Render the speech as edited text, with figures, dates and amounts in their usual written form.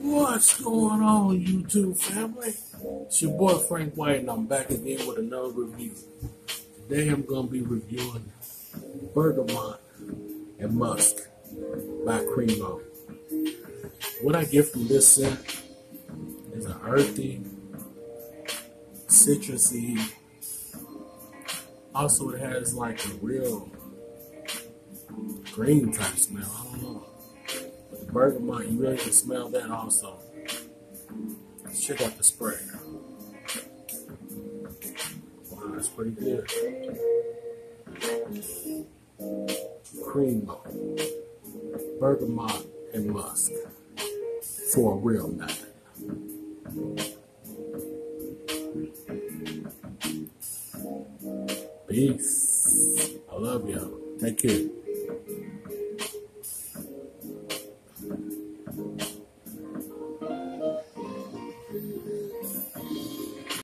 What's going on, YouTube family? It's your boy Frank White, and I'm back again with another review. Today I'm going to be reviewing Bergamot and Musk by Cremo. What I get from this scent is an earthy, citrusy. Also, it has like a real green type smell. I don't know. But the bergamot, you really can smell that also. Let's check out the spray. Wow, that's pretty good. Cremo, Bergamot and Musk for a real night. Peace. I love y'all. Take care.